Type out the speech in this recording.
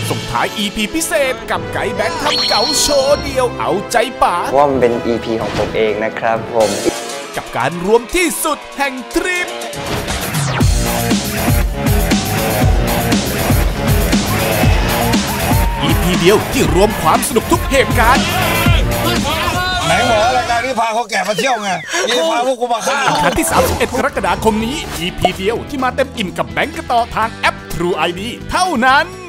ส่งท้าย EP พิเศษกับไก่แบงค์ทำเก๋าโชว์เดียวเอาใจป๋าว่ามันเป็น EP ของผมเองนะครับผมกับการรวมที่สุดแห่งทริป EP เดียวที่รวมความสนุกทุกเหตุการณ์ไหนบอกรายการนี้พาเขาแก่มาเที่ยวไงนี่พาพวกกูมาฆ่าครั้งที่ 31 กรกฎาคมนี้ EP เดียวที่มาเต็มอิ่มกับแบงค์กระต่อทางแอป True ID เท่านั้น